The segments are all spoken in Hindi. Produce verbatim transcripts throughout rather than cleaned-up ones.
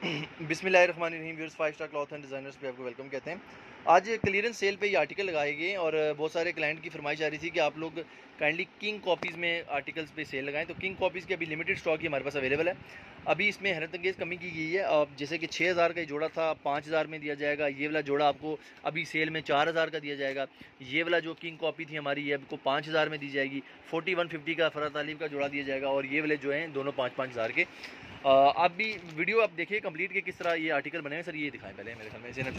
बिस्मिल्लाहिर्रहमानिर्रहीम viewers, five star cloth and designers पे आपको वेलकम कहते हैं। आज क्लियरेंस सेल पे ये आर्टिकल लगाए गए और बहुत सारे क्लाइंट की फरमाइश आ रही थी कि आप लोग काइंडली किंग कॉपीज़ में आर्टिकल्स पे सेल लगाएं। तो किंग कॉपीज़ की अभी लिमिटेड स्टॉक ही हमारे पास अवेलेबल है। अभी इसमें हैरत अंगेज़ कमी की गई है। अब जैसे कि छः हज़ार का जोड़ा था, पाँच हज़ार में दिया जाएगा। ये वाला जोड़ा आपको अभी सेल में चार हज़ार का दिया जाएगा। ये वाला जो किंग कॉपी थी हमारी, ये आपको पाँच हज़ार में दी जाएगी। फोर्टी वन फिफ्टी का फ़राज तालिब का जोड़ा दिया जाएगा और ये वाले जो हैं दोनों पाँच पाँच हज़ार के। आप भी वीडियो आप देखिए कंप्लीट के किस तरह ये आर्टिकल बने हैं। सर ये दिखाएं पहले मेरे ख्याल में ज़ैनब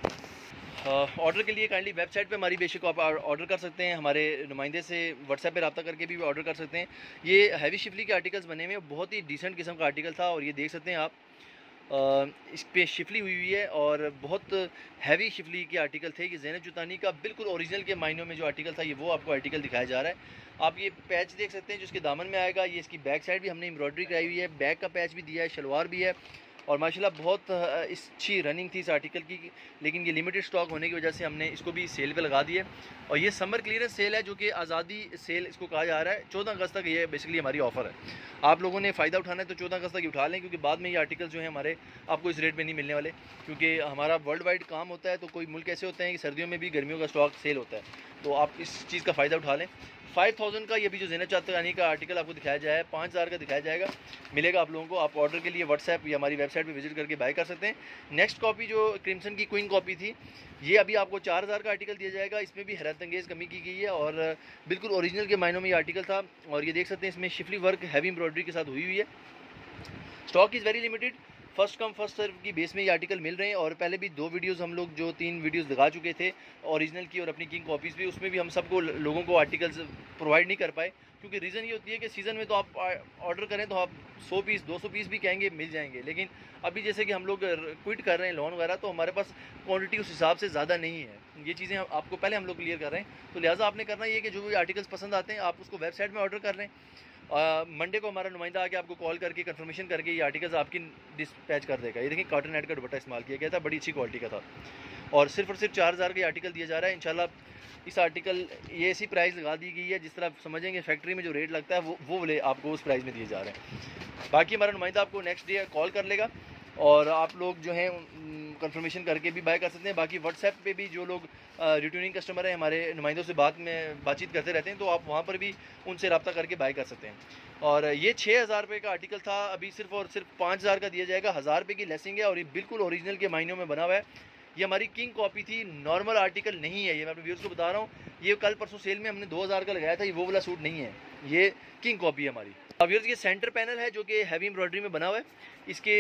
चुतानी। ऑर्डर के लिए काइंडली वेबसाइट पे हमारी बेशक आप ऑर्डर कर सकते हैं। हमारे नुमाइंदे से व्हाट्सएप पे रब्ता करके भी ऑर्डर कर सकते हैं। ये हैवी शिफली के आर्टिकल्स बने हुए हैं, बहुत ही डिसेंट किस्म का आर्टिकल था और ये देख सकते हैं आप, इस पे शिफली हुई हुई है और बहुत हैवी शिफली के आर्टिकल थे। ये ज़ैनब चुतानी का बिल्कुल ओरिजिनल के मायनों में जो आर्टिकल था, ये वो आपको आर्टिकल दिखाया जा रहा है। आप ये पैच देख सकते हैं जो इसके दामन में आएगा। ये इसकी बैक साइड भी हमने एम्ब्रॉयडरी कराई हुई है, बैक का पैच भी दिया है, शलवार भी है और माशाल्लाह बहुत अच्छी रनिंग थी इस आर्टिकल की। लेकिन ये लिमिटेड स्टॉक होने की वजह से हमने इसको भी सेल पे लगा दिया। और ये समर क्लियरेंस सेल है जो कि आज़ादी सेल इसको कहा जा रहा है। चौदह अगस्त तक ये बेसिकली हमारी ऑफ़र है। आप लोगों ने फ़ायदा उठाना है तो चौदह अगस्त तक ही उठा लें, क्योंकि बाद में ये आर्टिकल जो है हमारे आपको इस रेट में नहीं मिलने वाले। क्योंकि हमारा वर्ल्ड वाइड काम होता है, तो कोई मुल्क ऐसे होते हैं कि सर्दियों में भी गर्मियों का स्टॉक सेल होता है, तो आप इस चीज़ का फ़ायदा उठा लें। फाइव थाउजेंड का ये भी जो ज़ैनब चुतानी का आर्टिकल आपको दिखाया जाए, पाँच हज़ार का दिखाया जाएगा, मिलेगा आप लोगों को। आप ऑर्डर के लिए व्हाट्सएप या हमारी वेबसाइट पे विजिट करके बाय कर सकते हैं। नेक्स्ट कॉपी जो क्रिम्सन की क्वीन कॉपी थी, ये अभी आपको चार हज़ार का आर्टिकल दिया जाएगा। इसमें भी हैरत अंगेज़ कमी की गई है और बिल्कुल ओरिजिनल के मायनों में ये आर्टिकल था। और ये देख सकते हैं इसमें शिफली वर्क हैवी एम्ब्रॉयडरी के साथ हुई हुई है। Stock is very limited, first come first serve की बेस में ये आर्टिकल मिल रहे हैं। और पहले भी दो वीडियोस हम लोग जो तीन वीडियोस लगा चुके थे ओरिजिनल की और अपनी किंग कॉपीज़ भी, उसमें भी हम सबको लोगों को आर्टिकल्स प्रोवाइड नहीं कर पाए, क्योंकि रीज़न ये होती है कि सीज़न में तो आप ऑर्डर करें तो आप सौ पीस दो सौ पीस भी कहेंगे मिल जाएंगे, लेकिन अभी जैसे कि हम लोग क्विट कर रहे हैं लोन वगैरह, तो हमारे पास क्वांटिटी उस हिसाब से ज़्यादा नहीं है। ये चीज़ें आपको पहले हम लोग क्लियर कर रहे हैं। तो लिहाजा आपने करना ये कि जो भी आर्टिकल्स पसंद आते हैं आप उसको वेबसाइट में ऑर्डर कर लें। मंडे को हमारा नुमाइंदा आके आपको कॉल करके कंफर्मेशन करके ये आर्टिकल्स आपकी डिस्पैच कर देगा। ये देखिए कॉटन नेट का दुपट्टा इस्तेमाल किया गया था, बड़ी अच्छी क्वालिटी का था और सिर्फ और सिर्फ चार हज़ार का आर्टिकल दिया जा रहा है। इंशाल्लाह इस आर्टिकल ये ऐसी प्राइस लगा दी गई है जिस तरह समझेंगे फैक्ट्री में जो रेट लगता है वो वो वाले आपको उस प्राइस में दिए जा रहे हैं। बाकी हमारा नुमाइंदा आपको नेक्स्ट डे कॉल कर लेगा और आप लोग जो हैं कंफर्मेशन करके भी बाय कर सकते हैं। बाकी व्हाट्सएप पे भी जो लोग रिटर्निंग कस्टमर हैं हमारे नुमाइंदों से बात में बातचीत करते रहते हैं, तो आप वहाँ पर भी उनसे रब्ता करके बाय कर सकते हैं। और ये छः हज़ार रुपये का आर्टिकल था, अभी सिर्फ और सिर्फ पाँच हज़ार का दिया जाएगा। हज़ार रुपये की लेसिंग है और ये बिल्कुल ओरिजिनल के मायनों में बना हुआ है। ये हमारी किंग कॉपी थी, नॉर्मल आर्टिकल नहीं है। ये मैं अपने व्यूअर्स को बता रहा हूँ, ये कल परसों सेल में हमने दो हज़ार का लगाया था, ये वो वाला सूट नहीं है, ये किंग कॉपी है हमारी। अब व्यूअर्स ये सेंटर पैनल है जो कि हैवी एम्ब्रॉयडरी में बना हुआ है। इसके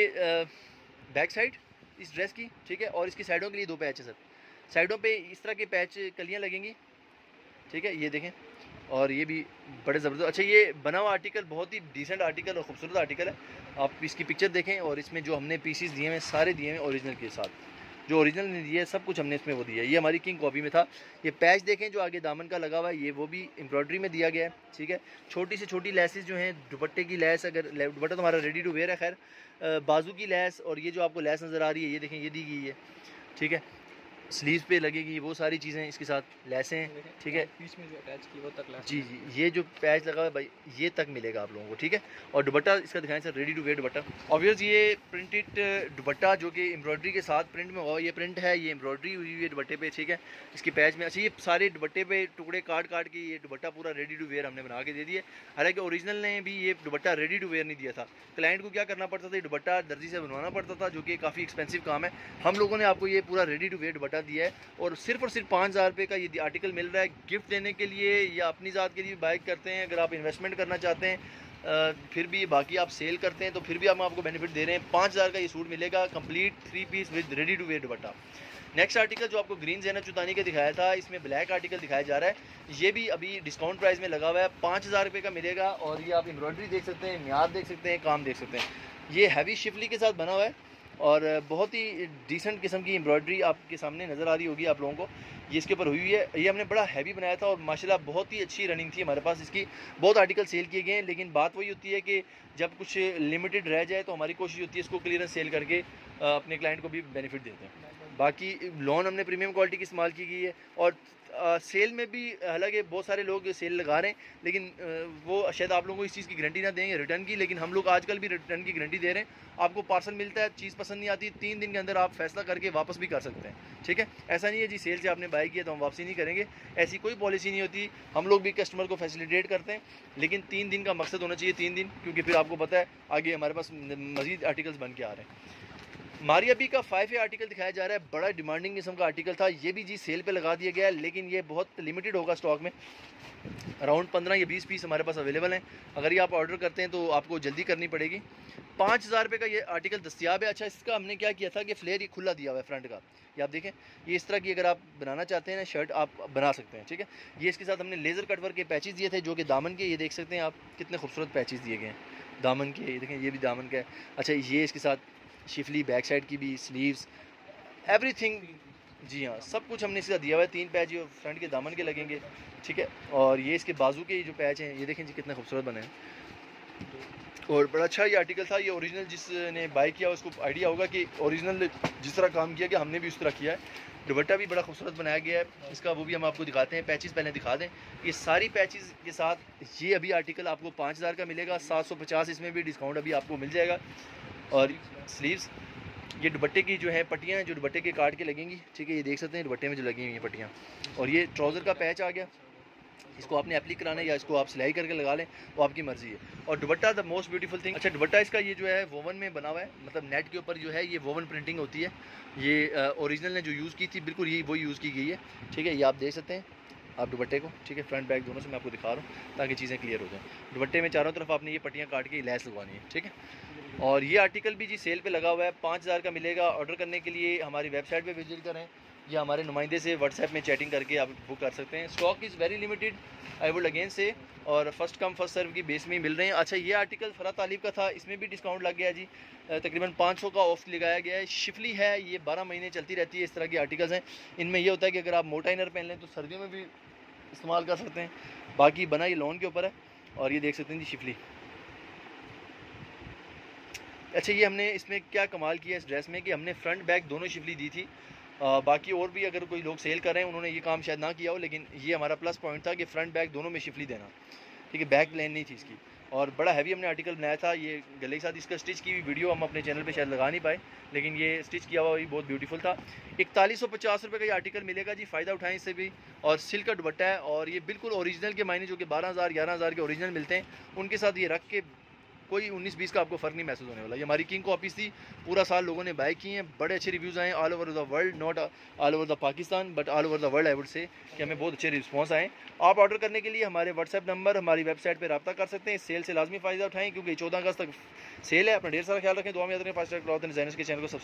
बैक साइड इस ड्रेस की, ठीक है, और इसकी साइडों के लिए दो पैच है सर। साइडों पे इस तरह के पैच कलियाँ लगेंगी, ठीक है, ये देखें। और ये भी बड़े ज़बरदस्त, अच्छा ये बना हुआ आर्टिकल बहुत ही डिसेंट आर्टिकल और ख़ूबसूरत आर्टिकल है। आप इसकी पिक्चर देखें और इसमें जो हमने पीसीस दिए हैं सारे दिए हैं ओरिजिनल के साथ, जो ओरिजिनल ने दिए सब कुछ हमने इसमें वो दिया है। ये हमारी किंग कॉपी में था। ये पैच देखें जो आगे दामन का लगा हुआ है, ये वो भी एम्ब्रॉयडरी में दिया गया है, ठीक है। छोटी से छोटी लेसेस जो हैं, दुपट्टे की लेस, अगर दुपट्टा तो हमारा रेडी टू वेयर है, खैर बाजू की लेस और ये जो आपको लेस नज़र आ रही है ये देखें ये दी गई है, ठीक है। स्लीव्स पे लगेगी वो सारी चीज़ें इसके साथ लेसें, ठीक है, बीच में जो अटैच की वो तक लेस। जी जी, ये जो पैच लगा है भाई ये तक मिलेगा आप लोगों को, ठीक है। और दुपट्टा इसका दिखाएं sir, ready to wear dupatta. Obvious ये प्रिंटेड दुपट्टा जो कि एम्ब्रॉयडरी के साथ प्रिंट में हुआ, ये प्रिंट है, ये एम्ब्रॉयडरी हुई हुई है दुपट्टे पे, ठीक है। इसके पैच में अच्छा ये सारे दुपट्टे पे टुकड़े काट काट के ये दुपट्टा पूरा रेडी टू वेयर हमने बना के दे दिया। हालांकि ओरिजिनल ने भी ये दुपट्टा रेडी टू वेयर नहीं दिया था। क्लाइंट को क्या करना पड़ता था, ये दुपट्टा दर्जी से बनवाना पड़ता था, जो कि काफ़ी एक्सपेंसिव काम है। हम लोगों ने आपको ये पूरा रेडी टू वेयर दुपट्टा दिया है और सिर्फ और सिर्फ पाँच हज़ार रुपये का ये आर्टिकल मिल रहा है। गिफ्ट देने के लिए या अपनी ज़ात के लिए बाइक करते हैं, अगर आप इन्वेस्टमेंट करना चाहते हैं, आ, फिर भी बाकी आप सेल करते हैं तो फिर भी हम आपको बेनिफिट दे रहे हैं। पाँच हज़ार का ये सूट मिलेगा complete three piece with ready to wear dupatta. Next article जो आपको ग्रीन ज़ैनब चुतानी का दिखाया था, इसमें ब्लैक आर्टिकल दिखाया जा रहा है। ये भी अभी डिस्काउंट प्राइस में लगा हुआ है, पाँच हज़ार रुपये का मिलेगा। और ये आप एम्ब्रॉयडरी देख सकते हैं, म्यार देख सकते हैं, काम देख सकते हैं। ये हैवी शिफली के साथ बना हुआ है और बहुत ही डिसेंट किस्म की एम्ब्रॉयडरी आपके सामने नज़र आ रही होगी आप लोगों को, ये इसके ऊपर हुई हुई है। ये हमने बड़ा हैवी बनाया था और माशाल्लाह बहुत ही अच्छी रनिंग थी हमारे पास इसकी। बहुत आर्टिकल सेल किए गए हैं, लेकिन बात वही होती है कि जब कुछ लिमिटेड रह जाए तो हमारी कोशिश होती है इसको क्लियरेंस सेल करके अपने क्लाइंट को भी बेनिफिट देते हैं। बाकी लॉन हमने प्रीमियम क्वालिटी की इस्तेमाल की गई है। और आ, सेल में भी हालांकि बहुत सारे लोग सेल लगा रहे हैं, लेकिन आ, वो शायद आप लोगों को इस चीज़ की गारंटी ना देंगे रिटर्न की, लेकिन हम लोग आजकल भी रिटर्न की गारंटी दे रहे हैं। आपको पार्सल मिलता है, चीज़ पसंद नहीं आती, तीन दिन के अंदर आप फैसला करके वापस भी कर सकते हैं, ठीक है। ऐसा नहीं है जी सेल से आपने बाय किया तो हम वापसी नहीं करेंगे, ऐसी कोई पॉलिसी नहीं होती। हम लोग भी कस्टमर को फैसिलिटेट करते हैं, लेकिन तीन दिन का मकसद होना चाहिए, तीन दिन, क्योंकि फिर आपको पता है आगे हमारे पास मज़ीद आर्टिकल्स बन के आ रहे हैं। मारिया बी का फाइव ए आर्टिकल दिखाया जा रहा है, बड़ा डिमांडिंग किस्म का आर्टिकल था, ये भी जी सेल पे लगा दिया गया है, लेकिन ये बहुत लिमिटेड होगा स्टॉक में। अराउंड पंद्रह या बीस पीस हमारे पास अवेलेबल हैं। अगर ये आप ऑर्डर करते हैं तो आपको जल्दी करनी पड़ेगी। पाँच हज़ार रुपये का ये आर्टिकल दस्तियाब है। अच्छा, इसका हमने क्या किया था कि फ्लेयर ये खुला दिया हुआ है फ्रंट का, ये आप देखें, ये इस तरह की अगर आप बनाना चाहते हैं ना शर्ट आप बना सकते हैं, ठीक है। ये इसके साथ हमने लेज़र कट वर्क के पैचेस दिए थे जो कि दामन के, ये देख सकते हैं आप कितने खूबसूरत पैचेस दिए गए हैं दामन के, ये देखें, ये भी दामन का है। अच्छा, ये इसके साथ शिफली बैक साइड की भी, स्लीव्स, एवरीथिंग, जी हाँ, सब कुछ हमने इसका दिया हुआ है। तीन पैच ये फ्रंट के दामन के लगेंगे, ठीक है। और ये इसके बाजू के जो पैच हैं ये देखें जी कितने खूबसूरत बने हैं, और बड़ा अच्छा ये आर्टिकल था। ये ओरिजिनल जिसने बाय किया उसको आइडिया होगा कि ओरिजिनल जिस तरह काम किया गया हमने भी उस तरह किया है। दुपट्टा भी बड़ा खूबसूरत बनाया गया है इसका, वो भी हम आपको दिखाते हैं। पैचेस पहले दिखा दें, ये सारी पैचेस के साथ ये अभी आर्टिकल आपको पाँच हज़ार का मिलेगा, सात सौ पचास इसमें भी डिस्काउंट अभी आपको मिल जाएगा। और स्लीव्स, ये दुपट्टे की जो है पट्टियाँ हैं जो दुपट्टे के काट के लगेंगी, ठीक है, ये देख सकते हैं दुपट्टे में जो लगी हुई हैं पट्टियाँ। और ये ट्राउज़र का पैच आ गया, इसको आपने एप्लिक कराना है या इसको आप सिलाई करके लगा लें, वो आपकी मर्ज़ी है। और dupatta the most beautiful thing. अच्छा, दुपट्टा इसका ये जो है वोवन में बना हुआ है, मतलब नेट के ऊपर जो है ये वोवन प्रिंटिंग होती है। ये ओरिजिनल ने जो यूज़ की थी बिल्कुल यही वही यूज़ की गई है, ठीक है। ये आप देख सकते हैं आप दुपट्टे को, ठीक है, फ्रंट बैक दोनों से मैं आपको दिखा रहा हूँ ताकि चीज़ें क्लियर हो जाएँ। दुपट्टे में चारों तरफ आपने ये पट्टियाँ काट के लैस लगवानी है, ठीक है। और ये आर्टिकल भी जी सेल पे लगा हुआ है, पाँच हज़ार का मिलेगा। ऑर्डर करने के लिए हमारी वेबसाइट पे विजिट करें या हमारे नुमाइंदे से व्हाट्सएप में चैटिंग करके आप बुक कर सकते हैं। Stock is very limited, I would again say, और फर्स्ट कम फर्स्ट सर्व की बेस में ही मिल रहे हैं। अच्छा, ये आर्टिकल फरा तालिब का था, इसमें भी डिस्काउंट लग गया जी, तकरीबन पाँच सौ का ऑफ लगाया गया है। शिफली है, ये बारह महीने चलती रहती है। इस तरह की आर्टिकल्स हैं, इनमें यह होता है कि अगर आप मोटा इनर पहन लें तो सर्दियों में भी इस्तेमाल कर सकते हैं। बाकी बना ये लॉन के ऊपर है, और ये देख सकते हैं जी शिफली। अच्छा, ये हमने इसमें क्या कमाल किया इस ड्रेस में कि हमने फ्रंट बैक दोनों शिफली दी थी। आ, बाकी और भी अगर कोई लोग सेल कर रहे हैं उन्होंने ये काम शायद ना किया हो, लेकिन ये हमारा प्लस पॉइंट था कि फ्रंट बैक दोनों में शिफली देना, ठीक है। बैक प्लेन नहीं थी इसकी, और बड़ा हैवी हमने आर्टिकल बनाया था। ये गले के साथ इसका स्टिच की हुई वीडियो हम अपने चैनल पे शायद लगा नहीं पाए, लेकिन ये स्टिच किया हुआ भी बहुत ब्यूटीफुल था। इकतालीस सौ पचास रुपये का ये आर्टिकल मिलेगा जी, फ़ायदा उठाएं इससे भी। और सिल्क का दुपट्टा है, और ये बिल्कुल ओरिजिनल के मायने जो कि बारह हज़ार ग्यारह हज़ार के ओरिजिनल मिलते हैं उनके साथ ये रख के कोई उन्नीस बीस का आपको फ़र्क नहीं महसूस होने वाला। ये हमारी किंग कॉपीज़ थी, पूरा साल लोगों ने बाय की हैं, बड़े अच्छे रिव्यूज़ आए all over the world, not all over the Pakistan but all over the world. I would say कि हमें बहुत अच्छे रिस्पॉन्स आए। आप ऑर्डर करने के लिए हमारे व्हाट्सएप नंबर, हमारी वेबसाइट पर रब्ता कर सकते हैं। इस सेल से लाजमी फ़ायदा उठाएँ क्योंकि चौदह अगस्त तक सेल है। अपना ढेर सारा ख्याल रखें, दुआ में याद रखें। Fast track cloth and designers के चैनल को सब्सक्राइब